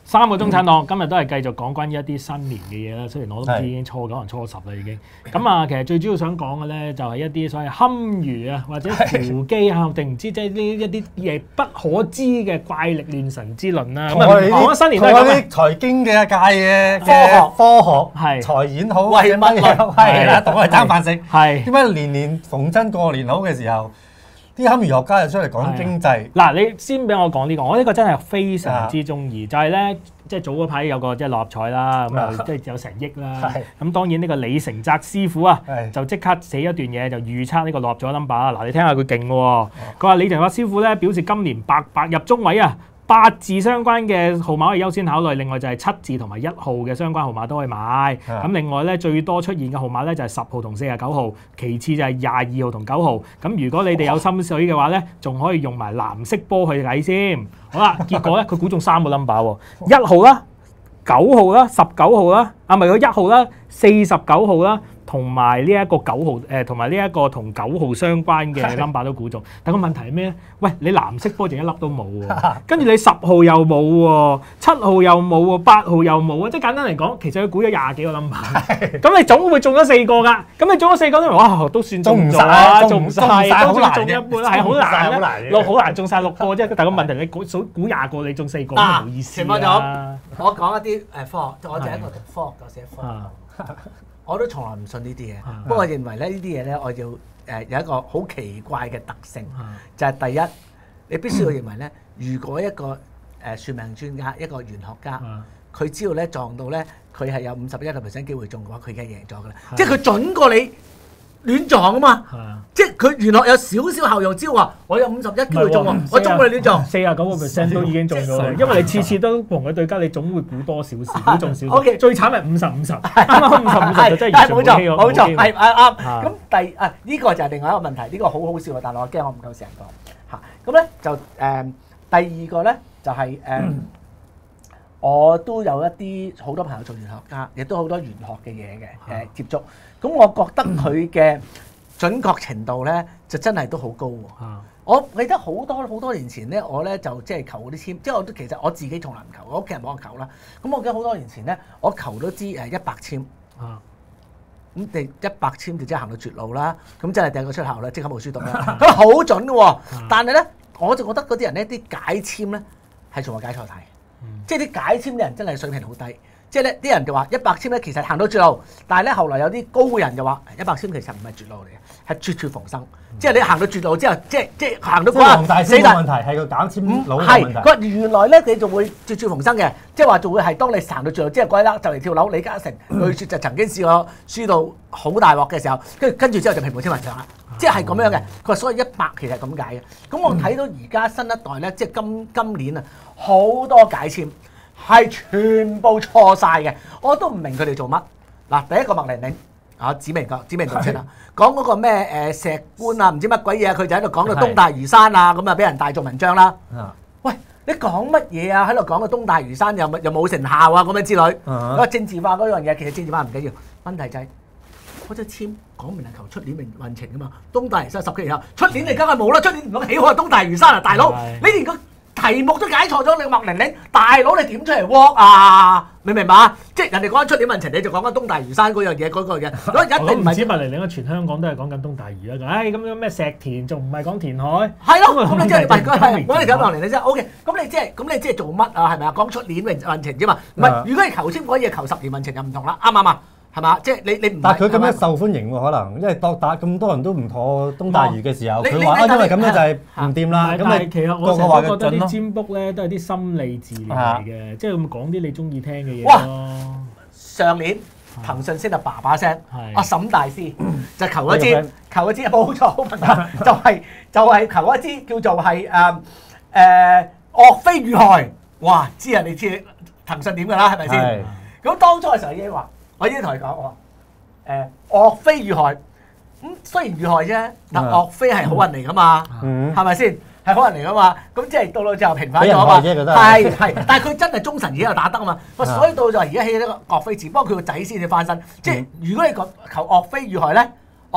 3個中產黨今日都係繼續講關於一啲新年嘅嘢啦。雖然我都唔知已經初9可能初10啦已經。咁啊，其實最主要想講嘅咧，就係一啲所謂堪輿啊，或者扶基啊，定唔知即係呢一啲嘢不可知嘅怪力亂神之論啦。咁啊，講新年都係咁啲財經嘅界嘅科學係財演好，為乜嘢係啦？同我哋爭飯食係點解年年逢真過年好嘅時候？啲堪輿學家就出嚟講經濟。 嗱，你先俾我講呢個，我呢個真係非常之中意，就係咧，即係早嗰排有個即係六合彩啦，咁啊即係有成億啦。咁當然呢個李成澤師傅啊，就即刻寫一段嘢就預測呢個六合彩 number 啊。嗱，你聽下佢勁喎，佢話李成澤師傅咧表示今年白入中位啊。8字相關嘅號碼可以優先考慮，另外就係7字同埋1號嘅相關號碼都可以買。咁另外咧最多出現嘅號碼咧就係10號同49號，其次就係22號同9號。咁如果你哋有心水嘅話咧，仲可以用埋藍色波去睇先。好啦，結果咧佢估中3個 number 喎，1號啦、9號啦、19號啦，啊唔係佢1號啦、49號啦。同埋呢一個9號同埋呢一個同9號相關嘅 number 都估中，但個問題係咩咧？喂，你藍色波淨一粒都冇喎，跟住你10號又冇喎，7號又冇喎，8號又冇啊！即係簡單嚟講，其實佢估咗20幾個 number， 咁你總會中咗4個㗎。咁你中咗4個都哇，都算中咗啦，中唔曬，都算中一半啦，係好難咧，好難中晒6個啫。但係個問題你估20個，你中4個都冇意思啦。 我講一啲科學，我就係一個讀科學嘅寫科學。我都從來唔信呢啲嘢，不過我認為咧呢啲嘢咧，我要有一個好奇怪嘅特性，就係第一，你必須要認為咧，如果一個算命專家、一個玄學家，佢知道咧撞到咧，佢係有51% 機會中嘅話，佢已經贏咗㗎啦，即係佢準過你亂撞啊嘛，即係佢玄學有少少後用招話，我有51機會中喎，我中過你亂撞 ，49% 都已經中咗，因為你次次都同佢對家，你總會估多少少，估中少少。最慘係50-50，啱啱50-50就真係完全冇機喎。 冇錯，係啱。咁呢個就係另外一個問題，呢個好好笑啊！但係我驚我唔夠時間講嚇。咁咧就第二個咧就係我都有一啲好多朋友做玄學家，亦都好多玄學嘅嘢嘅接觸。咁我覺得佢嘅準確程度咧，就真係都好高喎。我記得好多年前咧，我咧就即係求嗰啲簽，即係其實我自己從來唔求，我屋企人幫我求啦。咁我記得好多年前咧，我求咗支100簽。咁你100簽就即係行到絕路啦。咁真係掟個出校啦，即刻冇書讀啦。咁好準嘅喎，但係咧，我就覺得嗰啲人咧，啲解簽咧係從來解錯題。即係啲解簽啲人真係水平好低，即係咧啲人就話100簽咧其實行到絕路，但係咧後來有啲高人就話100簽其實唔係絕路嚟嘅，係絕處逢生。即係你行到絕路之後，即係行到關死但問題係個減簽佬嘅問題。 佢原來咧你就會絕處逢生嘅，即係話就會係當你行到絕路，即係嗰一刻就嚟跳樓。李嘉誠據說就曾經試過輸到好大鑊嘅時候，跟住之後就平步青雲上啦。即係咁樣嘅，佢話所以100其實係咁解嘅。咁我睇到而家新一代咧，即係今年啊，好多解簽係全部錯晒嘅，我都唔明佢哋做乜。嗱，第一個麥玲玲啊，指名道姓啦，講嗰個咩石棺啊，唔知乜鬼嘢，佢就喺度講到東大嶼山啊，咁啊俾人大做文章啦。喂，你講乜嘢啊？喺度講到東大嶼山又冇成效啊，咁樣之類。嗰個政治化嗰樣嘢，其實政治化唔緊要，問題就係嗰隻簽講明係求出年運程㗎嘛。東大嶼山10幾年後，出年你梗係冇啦，出年唔起好啊東大嶼山啊，大佬，你連個題目都解錯咗，你麥玲玲，大佬你點出嚟 work 啊？明唔明白？即係人哋講緊出年運程，你就講緊東大嶼山嗰樣嘢，嗰個嘢，嗰一定唔係。 唔止麥玲玲啊，全香港都係講緊東大嶼啊！咁樣咩石田仲唔係講填海？ 係咯，咁你即係我哋講麥玲玲啫。OK，咁你即係做乜啊？係咪啊？講出年運程啫嘛。唔係，如果係求簽嗰嘢，求10年運程就唔同啦，啱唔啱啊？係嘛？即係你唔。 但係佢咁樣受歡迎喎，可能因為打咁多人都唔妥東大嶼嘅時候，佢話因為咁樣就係唔掂啦。咁你其實我成日都覺得啲占卜咧都係啲心理治療嚟嘅，即係咁講啲你中意聽嘅嘢咯。 上年騰訊先就叭叭聲，阿沈大師就求一支冇錯，好朋友就係求一支叫做係岳飛遇害。哇！知啊，你知騰訊點㗎啦，係咪先？咁當初嘅時候已經話。我已經同佢講，我話岳飛遇害，雖然遇害啫，但岳飛係好人嚟噶嘛，係咪先？係好人嚟噶嘛，咁即係到到最後平反咗嘛，係，但係佢真係忠臣而家又打得啊嘛，所以到就而家起呢個岳飛字，不過佢個仔先至翻身，即係如果你求岳飛遇害咧，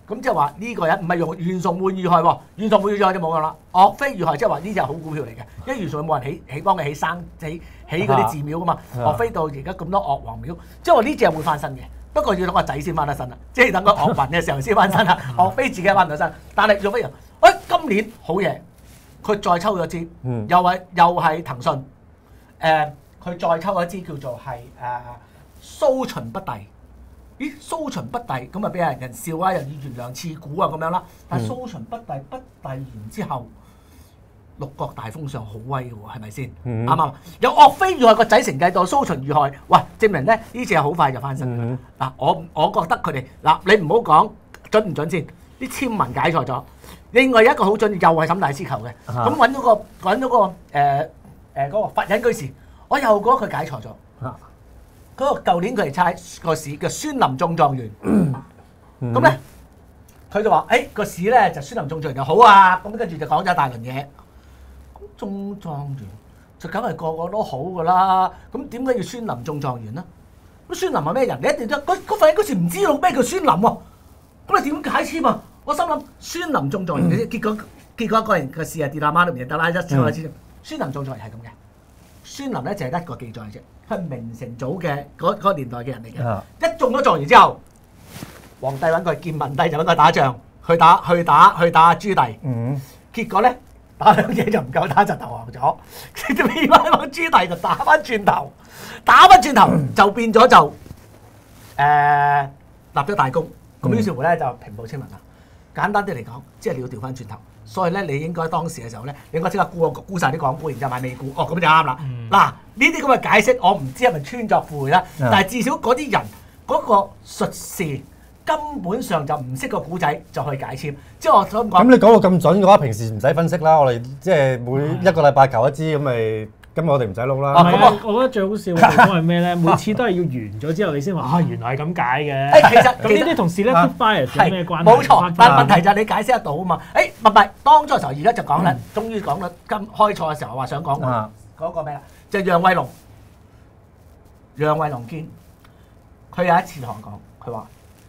咁即係話呢個人唔係用袁崇煥遇害喎，袁崇煥遇害就冇用啦。岳飛遇害即係話呢隻係好股票嚟嘅，因為袁崇煥冇人幫佢起嗰啲寺廟噶嘛。岳飛到而家咁多岳王廟，即係話呢隻係會翻身嘅。不過要等個仔先翻得身啦，即係等個岳雲嘅時候先翻身啦。岳飛自己翻唔到身，但係岳飛人，今年好嘢，佢再抽咗支，又係騰訊，佢再抽一支叫做係蘇秦不逮。咦，蘇秦不逮咁啊，俾人笑啊，又以懸梁刺股啊咁樣啦。但係蘇秦不逮完之後，六國大封相好威嘅喎，係咪先？啱唔啱？有岳飛遇害個仔承繼到蘇秦遇害，哇！證明咧呢隻好快就翻身。嗱，我覺得佢哋嗱，你唔好講準唔準先，啲簽文解錯咗。另外一個好準，又係沈大師求嘅。咁揾到個嗰個佛印居士，我又覺得佢解錯咗。嗰個舊年佢哋猜個市叫孫林中狀元，咁咧佢就話：個市咧就孫林中狀元就好啊！咁跟住就講咗一大輪嘢。咁中狀元就梗係個個都好噶啦。咁點解要孫林中狀元咧？咁孫林係咩人？你一定都嗰份嗰時唔知道咩叫孫林喎。咁你點解簽啊？我心諗孫林中狀元，結果一個人個市啊跌阿媽都唔認得啦，一抽一簽。孫林中狀元係咁嘅。孫林咧就係一個記載啫，佢係明成祖嘅嗰個年代嘅人嚟嘅。一中咗狀元之後，皇帝揾佢見文帝就揾佢打仗，去打朱棣。結果咧打兩嘢就唔夠打就投降咗。變翻個朱棣就打翻轉頭，就變咗就立咗大功。咁於是乎咧就平步青雲啦。簡單啲嚟講，即係你要調翻轉頭。所以咧，你應該當時嘅時候咧，你應該即刻沽晒啲港股，然之後買美股。咁就啱啦。嗱，呢啲咁嘅解釋，我唔知係咪穿鑿附會啦。但係至少嗰啲人嗰個術士根本上就唔識個古仔，就去解簽。即係我想講。咁你講到咁準嘅話，平時唔使分析啦。我哋即係每一個禮拜求一支咁咪。咁我哋唔使撈啦。 我覺得最好笑嘅地方係咩咧？每次都係要完咗之後，你先話原來係咁解嘅。 其實咁呢啲同 selective bias 有咩關係？ 冇錯，但係問題就係你解釋得到啊嘛。唔係當初嘅時候，而家就講啦，終於講啦。開賽嘅時候話想講嗰個咩啦？就楊惠龍堅，佢有一次同我講，佢話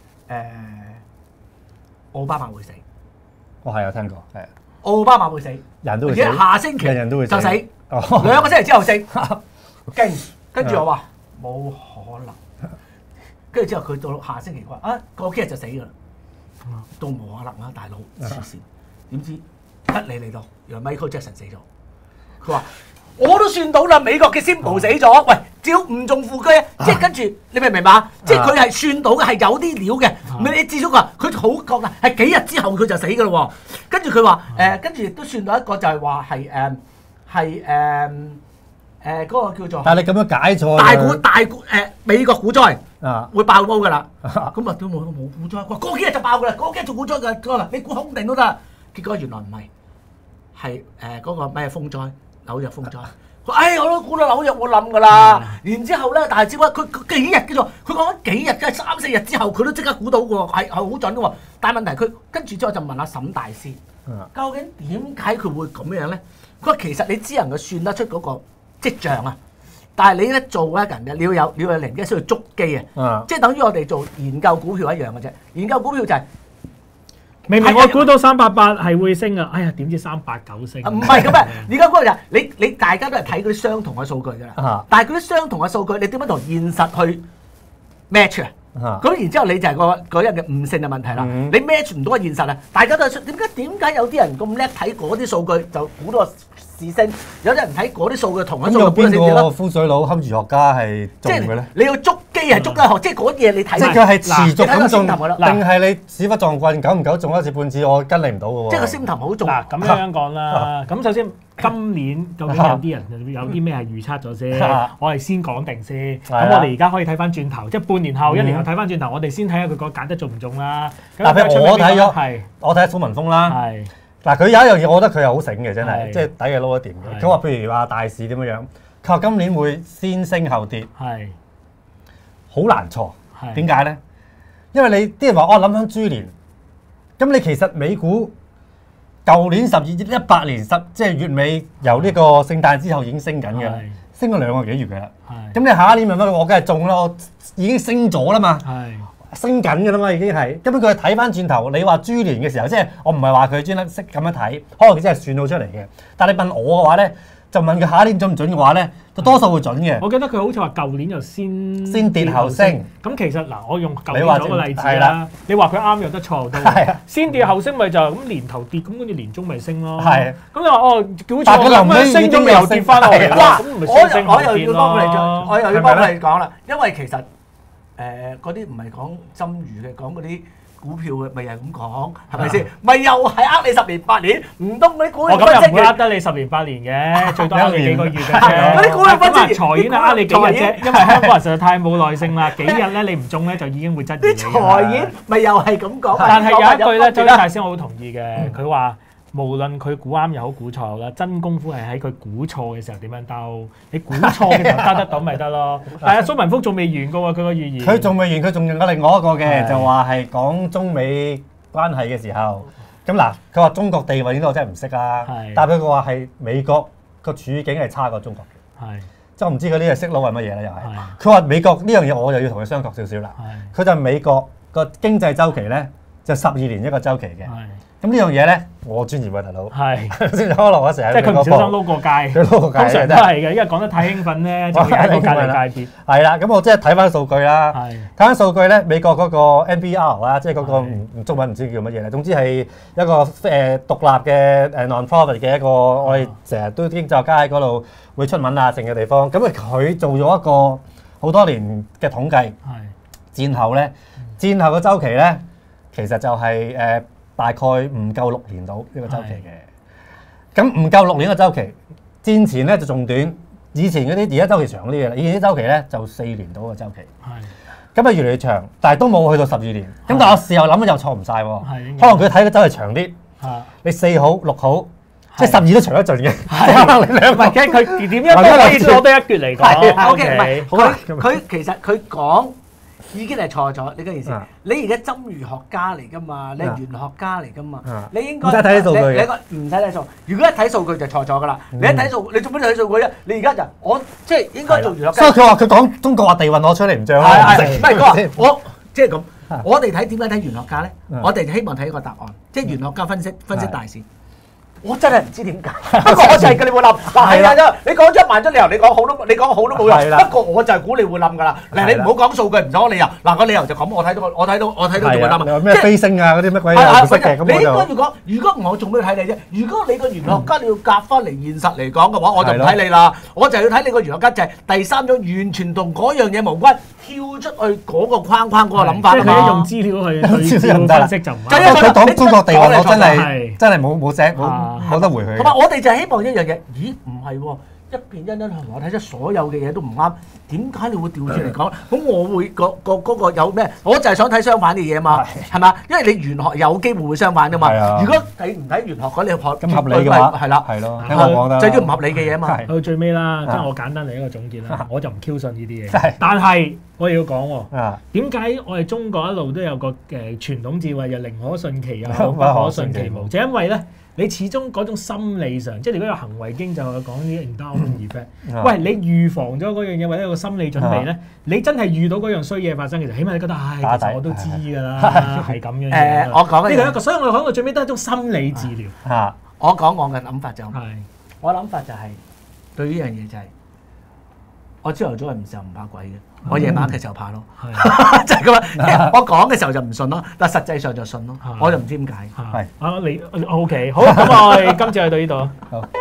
奧巴馬會死。 我係有聽過，係。 奧巴馬會死， 人都會死， 下星期人都會就死。2個星期之後死，勁。跟住我話冇可能。跟住之後佢到下星期話過幾日就死㗎啦，都冇可能啦，大佬黐線。點知一嚟到，原來 Michael Jackson 死咗。佢話我都算到啦，美國嘅 Simple 死咗。喂，只要誤中副車，即係跟住你明唔明白？即係佢係算到嘅，係有啲料嘅。你至少話佢好確啦，係幾日之後佢就死㗎啦喎。跟住佢話跟住亦都算到一個就係話係嗰個叫做。 但係你咁樣解錯大股美國股災會爆煲㗎啦。咁啊都冇股災，過幾日就爆㗎啦，過幾日做股災㗎，你估肯定都得。結果原來唔係，係嗰個咩風災，紐約風災。我都估到紐約會冧㗎啦。然之後咧，但係只不過佢幾日叫做，佢講緊幾日，即係3-4日之後，佢都即刻估到喎，係好準㗎喎。但係問題佢跟住之後就問阿沈大師，究竟點解佢會咁樣咧？佢話其實你只能夠算得出嗰個跡象啊，但係你咧做一人嘅，你要有靈機需要捉機啊，即係等於我哋做研究股票一樣嘅啫。研究股票就係。 明明我估到388係會升啊！哎呀，點知389升？ 唔係咁啊！而家嗰個就係你大家都係睇嗰啲相同嘅數據㗎啦。但係嗰啲相同嘅數據，你點樣同現實去 match 啊？咁然之後你就係嗰人嘅悟性嘅問題啦。你 match 唔到個現實啊！大家都係點解有啲人咁叻睇嗰啲數據就估到個市升，有啲人睇嗰啲數據同一數據估到市跌咯。 邊個風水佬堪輿學家係中嘅咧？ 你要捉機係捉得學，即係嗰啲嘢你睇。 即係佢係持續咁中，定係你屎忽撞棍，久唔久中一次半次，我跟你唔到嘅喎。 即係個先頭好重。 嗱咁樣講啦，咁首先今年究竟有啲人有啲咩係預測咗先？我哋先講定先。咁我哋而家可以睇翻轉頭，即係半年後、1年後睇翻轉頭，我哋先睇下佢個揀得中唔中啦。 嗱，譬如我睇咗，我睇蘇文峰啦。係。嗱，佢有一樣嘢，我覺得佢係好醒嘅，真係，即係抵佢撈一掂嘅。佢話譬如話大市點樣樣，佢話今年會先升後跌。係。好難錯。係。點解咧？因為你啲人話我諗緊豬年，咁你其實美股舊年18年即係月尾由呢個聖誕之後已經升緊嘅，升咗2個幾月嘅啦。係。咁你下一年咪乜？我梗係中啦，我已經升咗啦嘛。係。 升緊㗎啦嘛，已經係。根本佢睇翻轉頭，你話豬年嘅時候，即係我唔係話佢專登識咁樣睇，可能佢真係算到出嚟嘅。但係你問我嘅話咧，就問佢下一年準唔準嘅話咧，就多數會準嘅。 我記得佢好似話舊年就先跌後升。咁其實嗱，我用舊年嗰個例子啦。你話佢啱有得錯都。先跌後升咪就咁年頭跌，咁跟住年中咪升咯。係。咁你話哦，叫錯咁樣升咗咪又跌翻落嚟啦？咁咪先升後跌咯。 我又要幫你講啦，因為其實嗰啲唔係講針魚嘅，講嗰啲股票嘅，咪又係咁講，係咪先？咪又係你10年8年，唔通嗰啲股票分析咁又唔會得你10年8年嘅，最多你幾個月嘅啫。 嗰啲股票分析財演你幾日啫？因為香港人實在太冇耐性啦，幾日咧你唔中咧就已經會質疑你。 啲財演咪又係咁講。 但係有一句咧，周大師我好同意嘅，佢話。無論佢估啱又好估錯啦，真功夫係喺佢估錯嘅時候點樣兜，你估錯嘅時候兜得到咪得咯。但係蘇文福仲未完㗎喎，佢個預言。 佢仲未完，佢仲用咗另外一個嘅，就話係講中美關係嘅時候。咁嗱，佢話中國地位呢個我真係唔識啦。但係佢話係美國個處境係差過中國嘅。係。即係我唔知佢呢個識佬係乜嘢咧，又係。佢話美國呢樣嘢我又要同佢相確少少啦。佢就美國個經濟週期咧就12年一個週期嘅。咁呢樣嘢咧，我專業喎大佬。係，先可能我成日即係佢唔小心撈過街，佢撈過街，通常都係嘅，因為講得太興奮咧，就會喺個界離界別。係啦，咁我即係睇翻數據啦。係，睇翻數據咧，美國嗰個 NBR 啦，即係嗰個中文唔知叫乜嘢咧，總之係一個獨立嘅non-profit 嘅一個，我哋成日都經濟學家喺嗰度會出文啊，成嘅地方。咁佢做咗一個好多年嘅統計。係，戰後咧，戰後嘅週期咧，其實就係大概唔夠6年到呢個週期嘅，咁唔夠6年嘅週期，戰前咧就仲短，以前嗰啲而家週期長啲嘅啦，以前啲週期咧就4年到嘅週期，咁啊越嚟越長，但係都冇去到12年，咁但係我事後諗又錯唔晒喎，可能佢睇嘅週期長啲，你4好6好，即係12都長一陣嘅，可能你兩個， 佢點樣都可以攞得一橛嚟講 ，OK，唔係佢其實佢講。已經係錯咗，你嘅意思？你而家針魚學家嚟㗎嘛？你係玄學家嚟㗎嘛？你應該唔使睇數據嘅，唔使睇數。如果一睇數據就錯咗㗎啦。你一睇數，你做乜睇數據啊？你而家就我即係應該做玄學家。所以佢話佢講中國話地運攞出嚟唔漲啦。 唔係佢話我即係咁。我哋睇點解睇玄學家咧？我哋就希望睇一個答案，即係玄學家分析大事。我真係唔知點解，不過我就係叫你會冧。嗱係啦，你講咗萬咗理由，你講好都冇用。不過我就係估你會冧㗎啦。嗱你唔好講數據，唔講理由。嗱個理由就咁，我睇到就會冧。 咩飛星啊嗰啲乜鬼嘢唔識嘅咁我就。 你應該要講，如果我做咩睇你啫？如果你個玄學家你要夾翻嚟現實嚟講嘅話，我就唔睇你啦。我就要睇你個玄學家就係第三種完全同嗰樣嘢無關，跳出去嗰個框嗰個諗法。 即係佢用資料去分析就唔啱。 佢講中國地運，我真係冇寫冇得回佢。 同埋我哋就係希望一樣嘢，咦唔係喎，一片欣欣向我睇出所有嘅嘢都唔啱，點解你會調轉嚟講？咁我會嗰個有咩？我就係想睇相反嘅嘢嘛，係嘛？因為你玄學有機會會相反噶嘛。如果你唔睇玄學嗰，你學咁合理嘅話， 係啦， 係咯，聽我講得。 最緊要唔合理嘅嘢嘛。 到最尾啦，即係我簡單嚟一個總結啦，我就唔 Q 信呢啲嘢。但係我要講喎，點解我哋中國一路都有個傳統智慧，就寧可信其有，不可信其無，就因為咧。你始終嗰種心理上，即係如果有行為經就係講啲 endowment effect。喂，你預防咗嗰樣嘢或者有個心理準備咧，你真係遇到嗰樣衰嘢發生，其實起碼你覺得，其實我都知㗎啦，係咁樣。 我講呢個一個，所以我講到最尾都係一種心理治療。 我講我嘅諗法就係，我諗法就係對呢樣嘢就係，我朝頭早係唔時候唔怕鬼嘅。我夜晚嘅時候怕咯，就係咁樣。我講嘅時候就唔信咯，但實際上就信咯。我就唔知點解。 係啊，你 OK 好，咁我哋今次去到呢度。好。